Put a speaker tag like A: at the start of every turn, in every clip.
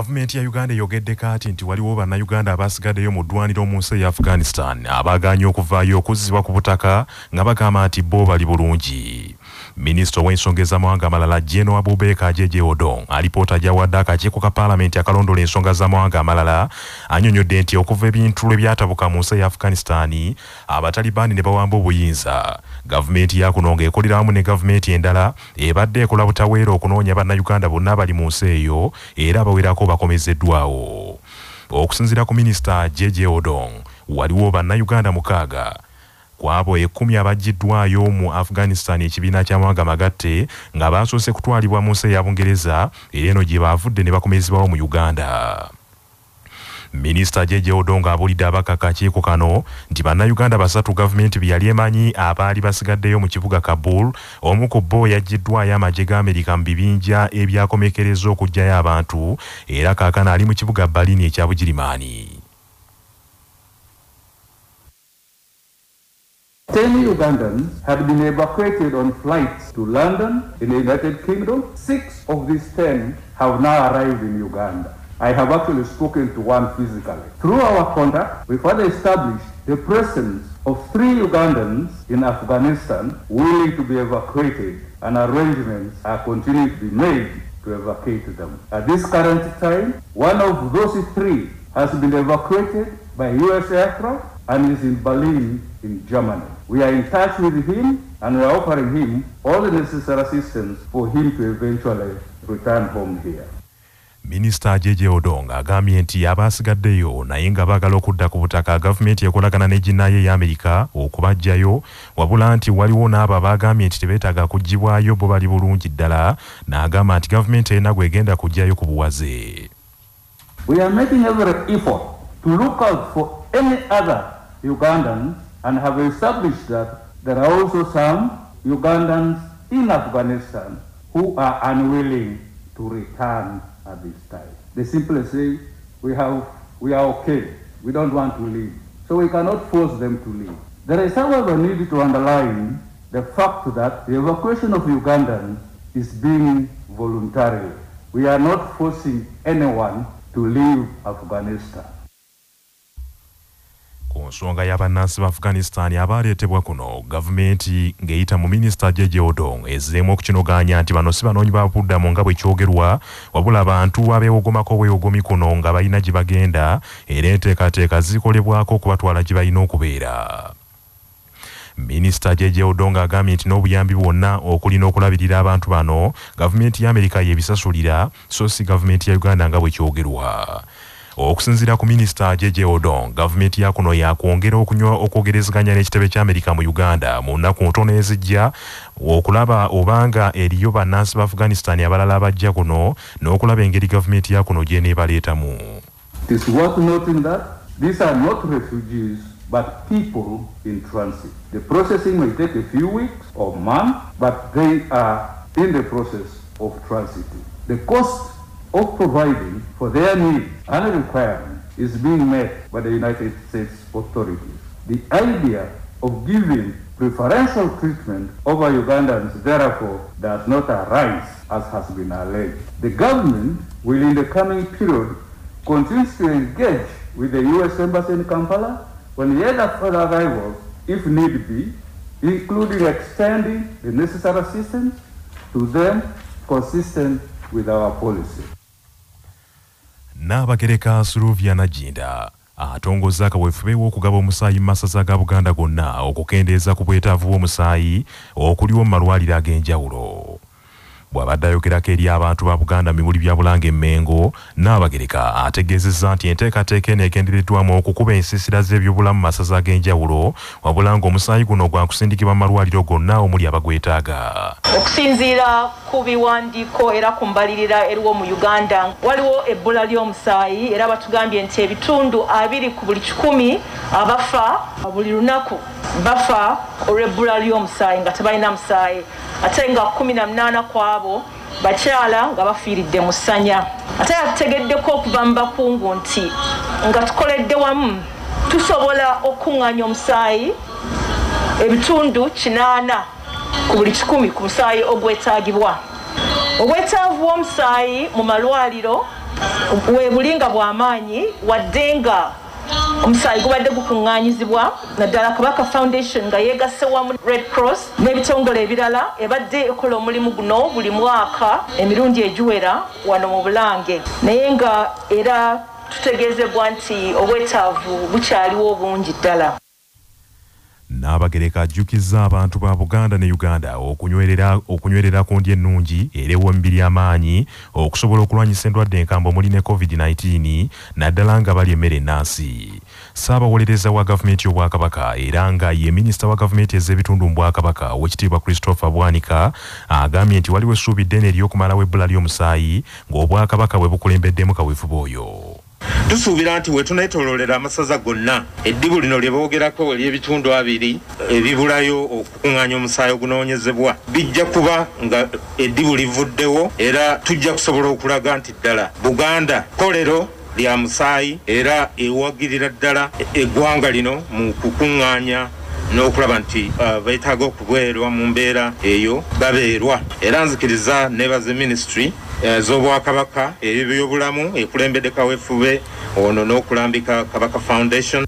A: Gavumenti ya Uganda yogedde kati nti waliwo bannayuganda abasigaddeyo mu ddwaniro mu nsi ya Afghanistan abaganye okuvaayo okuzzibwa ku butaka nga bagamba nti bo bali bulungi. Minisita w'ensonga ez'amawanga amalala General Abubakar Jeje Odong alipoota gy'awadde akakiiko ka paalamenti akalondola ensonga z'amawanga amalala annyonnyodde nti okuva ebintu lwe byatabuka mu nsi ya Afghanistan abatalibaani ne bawamba obuyinza. Gavumenti ya kuno ng'ekolera wamu ne gavumenti endala ebadde ekola butaweera okunoonya bannayuganda bonna abali mu nsi eyo era abawerako bakomezeddwawo. Okusinziira ku minisita Jeje Odong waliwo bannayuganda 6 kwabo 10 abaggiddwayo mu Afghanistan ekibiina ky'amawanga magatte nga basoose kutwalibwa mu nsi ya Bungereza era eno gye baavudde ne bakomezebwawo mu Uganda. Minisita Jeje Odong abulidde abakakakiiko kano nti bannayuganda 3 gavumenti bye yali emanyi abaali basigaddeyo mu kibuga Kabul, omu ku bo yaggiddwayo amagye g'Amerika mu bibinja ebyakomekereza okuggyayo abantu era kaakano ali mu kibuga Berlin ekya Bugirimaani.
B: 10 Ugandans had been evacuated on flights to London in the United Kingdom. 6 of these 10 have now arrived in Uganda. I have actually spoken to one physically. Through our contact, we further established the presence of 3 Ugandans in Afghanistan willing to be evacuated, and arrangements are continuing to be made to evacuate them. At this current time, one of those 3 has been evacuated by US aircraft and is in Berlin in Germany. We are in touch with him and we are offering him all the necessary assistance for him to eventually return home here.
A: Minisita Jeje Odong agambye nti abasigaddeyo naye nga baagala okudda ku butaka gavumenti ekolagana n'eginnayo ya Amerika okubajjayo, wabula nti waliwo n'abo abagambye nti tebeetaaga kuggyibwayo bo bali bulungi ddala, n'agamba nti gavumenti erina gwegenda kugjayo ku buwaze.
B: We are making every effort to look out for any other Ugandans and have established that there are also some Ugandans in Afghanistan who are unwilling to return at this time. They simply say, we are okay, we don't want to leave. So we cannot force them to leave. There is, however, need to underline the fact that the evacuation of Ugandans is being voluntary. We are not forcing anyone to leave Afghanistan.
A: Ku nsonga y'abannansi ba Afghanistan abaleetebwa kuno, gavumenti ng'eyita mu minisita Jeje Odong ezzeemu okukinoganya nti bano si banoonyi b'obubuddamu nga bwe kyogerwa, wabula abantu abeewogomako obwewogomi kuno nga balina gye bagenda era enteekateeka zikolebwako okubatwala gye balina okubeera. Minisita Jeje Odong agambye nti n'obuyambi bwonna okulina okulabirira abantu bano gavumenti ya Amerika yebisasulira so si gavumenti ya Uganda nga bwe kyogerwa. Okusinziira ku minisita Jeje Odong, gavumenti ya kuno yakwongera okwogerezeganya n'ekitebe ky'Amerika mu Uganda mu nnaku ntono ezijja okulaba obanga eriyo bannansi ba Afghanistan abalala abajja kuno n'okulaba engeri gavumenti ya kuno gy'eneebaleetamu.
B: It is worth noting that these are not refugees but people in transit. The processing may take a few weeks or months, but they are in the process of transiting. The cost of providing for their needs and requirements is being met by the United States authorities. The idea of giving preferential treatment over Ugandans therefore does not arise as has been alleged. The government will in the coming period continue to engage with the U.S. Embassy in Kampala on the other further arrivals if need be, including extending the necessary assistance to them consistent with our policy.
A: Nnabagereka Sylvia Najinda atongozza akaweefube w'okugaba omusaayi mu masaza ga Buganda gonna okukendeeza ku bwetaavu bw'omusaayi okuliwo mu malwaliro ag'enjawulo. Bw'abadde ayogerako eri abantu ba Buganda mu bimuli bya Bulange Mmengo, Nnabagereka ategeezezza nti enteekateeka eno egendereddwamu okukuba ensiisira z'ebyobulamu mu masaza ag'enjawulo, wabula ng'omusaayi guno gwa kusindikibwa mu malwaliro gonna omuli abagwetaaga.
C: Okusinziira ku biwandiiko era ku mbalirira eriwo mu Uganda waliwo ebbula ly'omusaayi era batugambye nti ebitundu 2 ku buli 100 abafa buli lunaku bafa olw'ebbula ly'omusaayi nga tebalina musaayi, ate nga 18 kwabo bakyala nga bafiiridde mu ssanya. Ate yategeddeko okuva mu bakungu nti nga tukoledde wamu tusobola okuŋŋaanya omusaayi ebitundu 8 ku buli 10 ku musaayi ogwetaagibwa. Obwetaavu bw'omusaayi mu malwaliro webulinga bw'amaanyi wadde nga omusaayi gubadde gukuŋŋaanyizibwa naddala Kabaka Foundation nga yeegasse wamu Red Cross n'ebitongole ebirala ebadde ekola omulimu guno buli mwaka emirundi egiwera wano mu Bulange naye nga era tutegeezebwa nti obwetaavu bukyaliwo bungi ddala.
A: Naabagereka ajjukizza abantu ba Buganda ne Uganda okunywerera ku ndya ennungi era ew'emibiri amaanyi okusobola okulwanyisa endwadde enkambwe omuli ne COVID-19 naddala nga bali emmere ennansi. Ssaabawolereza wa gavumenti y'Obwakabaka era nga ye minisita wa gavumenti ez'ebitundu mu Bwakabaka Oweekitiibwa Christopher Bwanika agambye nti waliwo essuubi ddene ery'okumalawo ebbula ly'omusaayi ng'Obwakabaka bwe bukulembeddemu kaweefube oyo.
D: Tusuubira nti we tuneetooloolera amasaza gonna eddibu lino lye boogerako ery'ebitundu 2 ebibulayo okukuŋŋaanya omusaayi ogunoonyezebwa bijja kuba nga eddibu livuddewo era tujja kusobola okulaga nti ddala Buganda kolero lya musaayi era ewagirira ddala eggwanga lino mu kukuŋŋaanya n'okulaba nti beetaaga okubeerwa mu mbeera eyo babeerwa era nzikiriza nebaze ministry z'Obwakabaka eby'obulamu ekulembedde kaweefube ono n'okulambika Kabaka Foundation.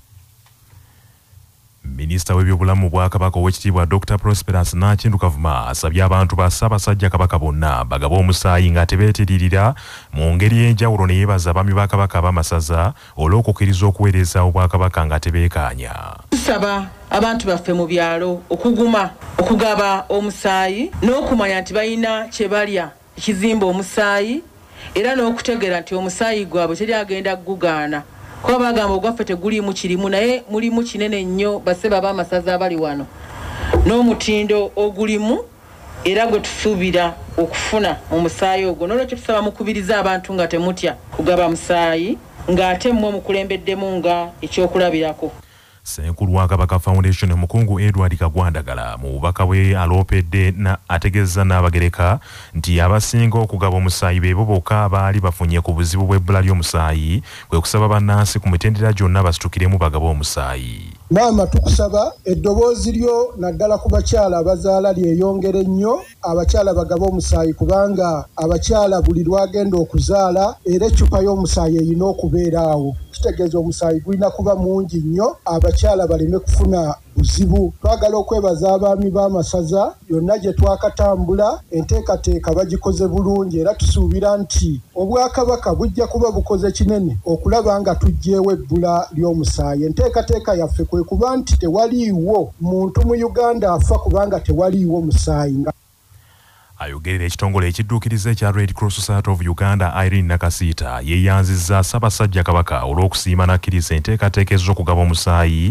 A: Minisita w'ebyobulamu Bwakabaka Oweekitiibwa Dr. Prosperous Nakindu Kavuma asabye abantu ba Ssaabasajja Kabaka bonna bagabe omusaayi nga tebeetiririra mu ngeri y'enjawulo ne yeebaza abaami ba Kabaka ab'amasaza olw'okukkiriza okuweereza Obwakabaka nga tebeekaanya.
E: Tusaba abantu baffe mu byalo okuguma okugaba omusaayi n'okumanya nti balina kye balya ekizimba omusaayi era n'okutegeera nti omusaayi gwabwe teri agenda gugaana kuba bagamba ogwaffe teguliimu kirimu naye mulimu kinene nnyo baseba b'amasaza abali wano n'omutindo ogulimu era gwe tusuubira okufuna mu musaayi ogwo n'olwekyo tusaba mukubiriza abantu nga temutya kugaba musaayi ng'ate mmwe mukulembeddemu nga ekyokulabirako.
A: Ssenkulu wa Kabaka Foundation Mukungu Edward Kagwandagala mu bubaka bwe aloopedde ategeeza n'abagereka nti abasinga okugaba omusaayi be bo bokka abaali bafunye ku buzibu bw'ebbula ly'omusaayi kwe kusaba bannansi ku mitendera gyonna basitukiremu bagaba omusaayi.
F: Maama tukusaba eddoboozi lyo naddala ku bakyala abazaala lyeyongere nnyo abakyala bagaba omusaayi kubanga abakyala buli lwagenda okuzaala era eccupa y'omusaayi erina okubeera awo. Kitegeeza omusaayi gulina kuba mungi nnyo abakyala baleme kufuna buzibu. Twagala okwebaza abaami b'amasaza yonna gye twakatambula enteekateeka bagikoze bulungi era tusuubira nti Obwakabaka bujja kuba bukoze kinene okulaba nga tuggyeewo ebbula ly'omusaayi. Enteekateeka yaffe kwe kuba nti tewaliiwo muntu mu Uganda afa kubanga tewaliiwo musaayi.
A: Ayogerera ekitongole ekidduukiriza ekya Red Cross Society of Uganda Irene Nakasiita yeeyanzizza Ssaabasajja Kabaka olw'okusiima n'akkiriza enteekateeka ez'okugaba omusaayi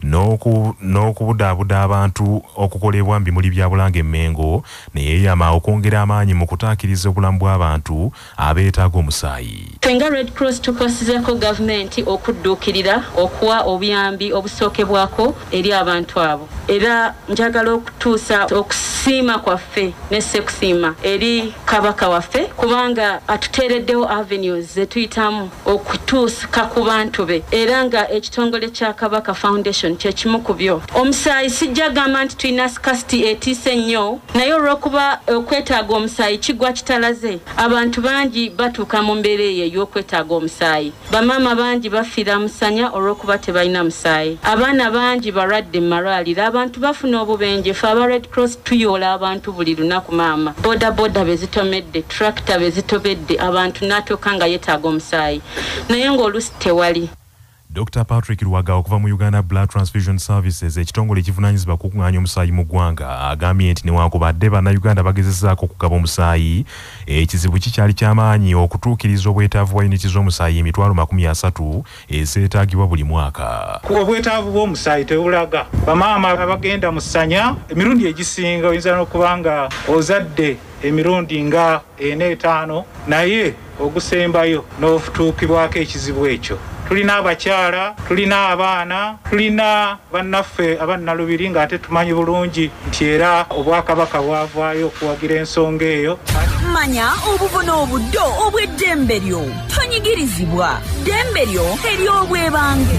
A: n'okubudaabuda abantu okukolebwa mu bimuli bya Bulange Mmengo ne yeeyama okwongera amaanyi mu kutaakiriza obulamu bw'abantu abeetaaga omusaayi.
G: Fenga Red Cross tukosizeko gavumenti okudduukirira okuwa obuyambi obusookebwako eri abantu abo era njagala okutuusa okusiima kwaffe n'esseku sima eri Kabaka waffe kubanga atuteereddewo avenues zetuyitamu okutuusa ku bantu be era nga ekitongole kya Kabaka Foundation kye kimu ku byo. Omusaayi sijja gamba nti tulina scarcity etiise nnyo naye olw'okuba okwetaaga omusaayi kigwa kitalaze abantu bangi batuuka mu mbeera eyo ey'okwetaaga omusaayi. Bamaama bangi bafiira musanya olw'okuba tebalina musaayi. Abaana bangi balwadde mu malwaliro abantu bafuna obubenje ffe aba Red Cross tuyoola abantu buli lunaku maama. Boda bezitomedde tractor bezitobedde abantu n'atuuka nga yeetaaga omusaayi naye ng'oluusi tewali.
A: Dr. Patrick Luwaga okuva mu Uganda Blood Transfusion Services ekitongole ekivunaanyizibwa ku kuŋŋaanya omusaayi mu ggwanga agambye nti newankubadde bannayuganda bagezezzaako okugaba omusaayi ekizibu kikyali ky'amaanyi okutuukiriza obwetaavu bwa yuniti z'omusaayi 30,000 ezeetaagibwa buli mwaka.
H: Obwetaavu bw'omusaayi tebulaga. Bamaama abagenda mu ssanya emirundi egisinga oyinza n'okuba nga ozadde emirundi nga 4-5 naye ogusembayo n'otuukibwako ekizibu ekyo. Tulina abakyala, tulina abaana, tulina bannaffe abannalubiri ng'ate tumanyi bulungi nti era Obwakabaka bwavaayo okuwagira ensonga eyo.
I: Manya obuvuna obuddo obw'eddembe lyo tonyigirizibwa ddembe lyo ery'obwebange.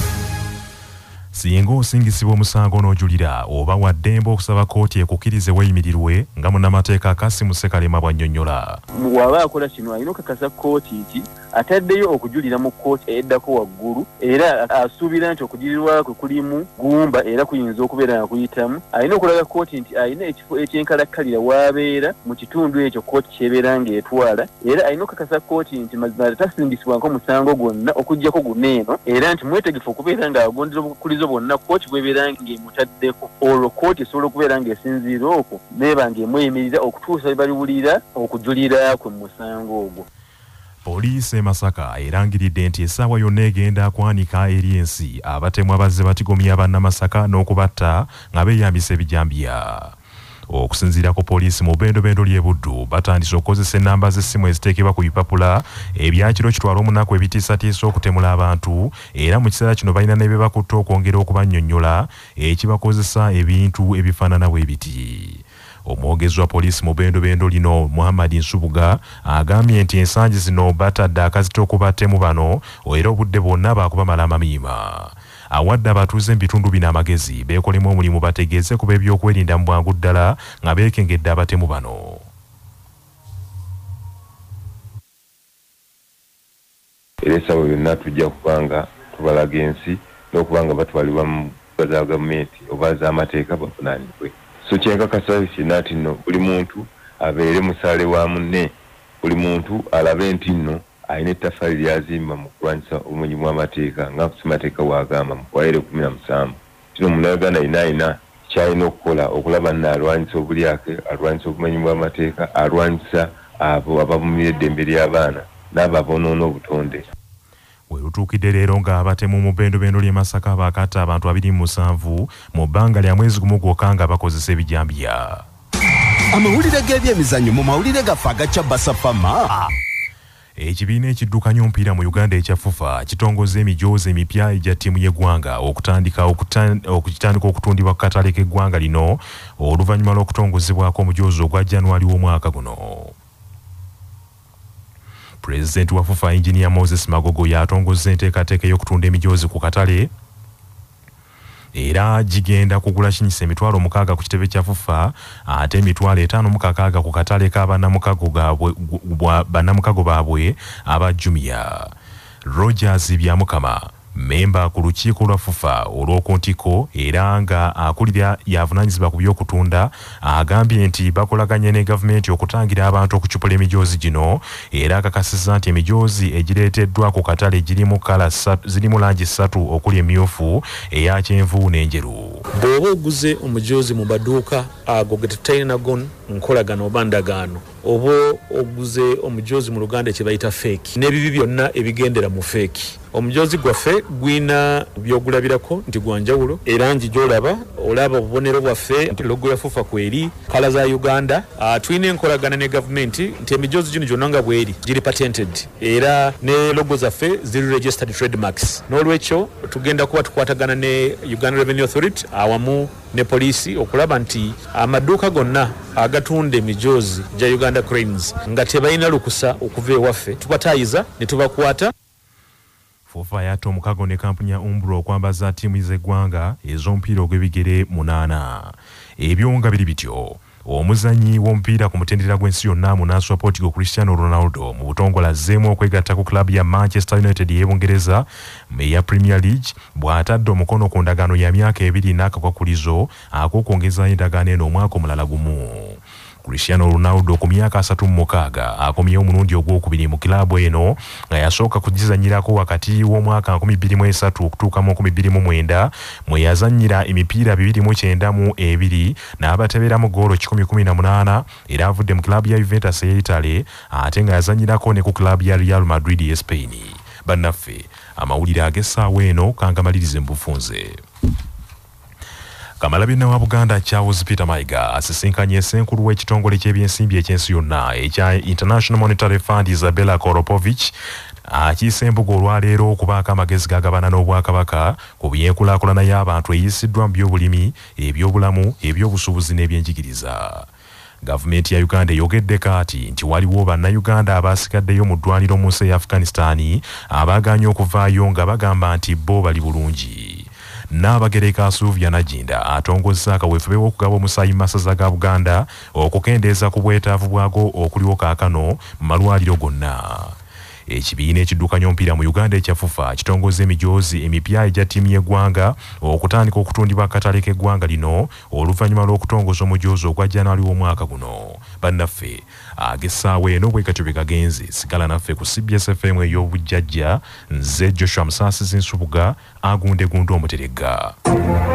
A: Singa osingisibwa omusango n'ojulira oba wa ddembe okusaba kkooti ekukkirize weeyimirirwe nga munnamateeka Kasimu Ssekalema bw'annyonnyola.
J: Bw'aba akola kino alina okukakasa kkooti nti ataddeyo okujulira mu kkooti eddako waggulu era asuubira nti okujulirwa kwe kulimu gumba era kuyinza okubeera nga kuyitamu alina okulaga kkooti nti alina ekifo ekyenkalakkalira w'abeera mu kitundu ekyo kkooti ky'ebeera ng'etwala era alina okukakasa kkooti nti mazima tasindisibwako musango gwonna okuggyako guneeno era nti mwetegefu okubeera ng'agondera obukulizo bwonna kkooti bw'ebeera ng'emutaddeko olwo kkooti esobola okubeera ng'esinziira okwo neeba ng'emweyimirira okutuusa bwe baliwulira okujulira kwe mu musango ogwo.
A: Poliisi e Masaka erangiridde nti essaawa yonna egenda kwanika eri ensi abatemu abazze batigomya bannamasaka n'okubatta nga beeyambisa ebijambiya. Okusinziira ku poliisi mu bendobendo ly'e Buddu batandise okukozesa ennamba z'essimu eziteekebwa ku bipapula ebya kiro kitwala omunaku ebitiisatiisa okutemula abantu era mu kiseera kino balina ne bye bakutte okwongera okubannyonnyola ekibakozesa ebintu ebifaanana bwe biti. Omwogezi wa poliisi mu bendobendo lino Muhammad Nsubuga agambye nti ensangi zino batadde akazito okubattemu bano era obudde bwonna baakubamala amamiima. Awadde abatuuze mu bitundu bino amagezi beekolemu omulimu bategeeze kuba ebyokwerinda mu bwangu ddala nga beekengedde abatemu bano.
K: Era essaawa yonna tujja kubanga tubalaga ensi n'okubanga batwalibwa mu za gavumenti oba z'amateeka bavunaanibwe. So kyenkakasa kina nti nno buli muntu abeere musaale wa munne, buli muntu alabe nti nno alina ettaffaali lyazimba mu kulwanyisa obumenyi bw'amateeka nga kusemateeka bw'agamba mu Bwaire 17. Kino Munnayuganda alina kyalina okukola okulaba nno alwanyisa obulyake, alwanyisa obumenyi bw'amateeka, alwanyisa abo abavumira eddembe ly'abaana n'abo aboonoona obutonde.
A: Werutuukidde leero nga abatemu mu bendobendo ly'e Masaka baakatta abantu 27 mu bbanga lya mwezi gumu gwokka nga bakozesa ebijambiya.
L: Amawulire g'ebyemizannyo mu mawulire gaffe agaca Basafama.
A: Ekibiina ekiddukanya omupiira mu Uganda ekya FUFA kitongoza emijoozi emipya egya ttiimu y'eggwanga okutandika okutundibwa ku katale k'eggwanga lino oluvannyuma lw'okutongozebwako omujoozi ogwa January w'omwaka guno. President wa FUFA Engineer Moses Magogo yatongozza enteekateeka y'okutunda emijoozi ku katale era gigenda kugula kinyisa emitwalo 6 ku kitebe kya FUFA ate emitwalo 5 ku katale bannamukago baabwe aba Jumia. Rogers Byamukama memba ku lukiiko lwa FUFA olw'okuntiko era nga akulira yavunaanyizibwa ku by'okutunda agambye nti bakolaganye ne gavumenti okutangira abantu okucupula emijoozi gino era akakasiza nti emijoozi egireeteddwa ku katale zirimu langi 3 okuli emyufu, eya kyenvu n'enjeru.
M: Bw'oba oguze omujoozi mu maduuka ago ge tutalina nago nkolagano oba ndagaano, oba oguze omujoozi mu Luganda kye bayita feeki n'ebibi byonna ebigendera mu feeki. Omujoozi gwaffe gwina byogulabirako nti gwanjawulo era nji gyolaba olaba obubonero bwaffe nti logo ya FUFA kweri, kala za Uganda. Tulina enkolagana ne gavumenti nti emijoozi gino gyonna nga bweri giri patented era ne logo zaffe ziri registered trademarks. N'olwekyo tugenda kuba tukwatagana ne Uganda Revenue Authority awamu ne poliisi okulaba nti amaduuka gonna agatunda emijoozi gya Uganda Cranes nga tebalina lukusa okuva ewaffe tubatayiza ne tubakwata.
A: FUFA yatta omukago ne kampuni ya Umbro okwambaza ttiimu z'eggwanga ez'omupiira ogw'ebigere 8. Ebyo nga biri bityo, omuzannyi w'omupiira ku mutendera gw'ensi yonna munaaswa Portugal Cristiano Ronaldo mu butongola azzeemu okwegatta ku klabu ya Manchester United y'Ebungereza eya Premier League bw'atadde omukono ku ndagaano ya myaka 2 n'akakwakulizo ak'okwongeza endagaano eno omwaka omulala gumu. Cristiano Ronaldo ku myaka 36 akomyewo omulundi ogwokubiri mu kilabu eno nga yasooka kugizannyirako wakati w'omwaka 2003 okutuuka mu 2009 mwe yazannyira emipiira 292 n'abatebeeramu goolo 118 era avudde mu kilabu ya Juventus ey'Italy ate nga yazannyirako ne ku kilabu ya Real Madrid ye Spain. Bannaffe amawulire ag'essaawa eno kangamalirize mu bufunze. Kamalabina wa Buganda Charles Peter Mayiga asisinkanye essenkulu w'ekitongole ky'ebyensimbi eky'ensi yonna ekya International Monetary Fund Isabella Koropovich akiisa embuga olwaleero okubaako amagezi gagabana n'Obwakabaka ku byenkulaakulana y'abantu eyisiddwa mu by'obulimi, ebyobulamu, ebyobusuubuzi n'ebyenjigiriza. Gavumenti ya Uganda eyogeddeko ati nti waliwo bannayuganda abasigaddeyo mu ddwaniro mu nsi ya Afghanistan abaaganye okuvaayo nga bagamba nti bo bali bulungi. Naabagereka Asuvya Najinda atongozza akaweefube w'okugaba omusaayi mu masaza ga Buganda okukendeeza ku bwetaavu bwago okuliwo kaakano mu malwaliro gonna. ekibiina ekiddukanya omupiira mu Uganda ekyafufa kitongoza emijoozi emipya egya ttiimu y'eggwanga okutandika okutundibwa akatale k'eggwanga lino oluvannyuma lw'okutongoza omujoozi ogwa January w'omwaka guno. Bannaffe ag'essaawa eno bwe katyo bwe kagenze sigala naffe ku CBS FM ey'obujjajja nze Joshua Musaasizi Nsubuga agundegunde omuteregga.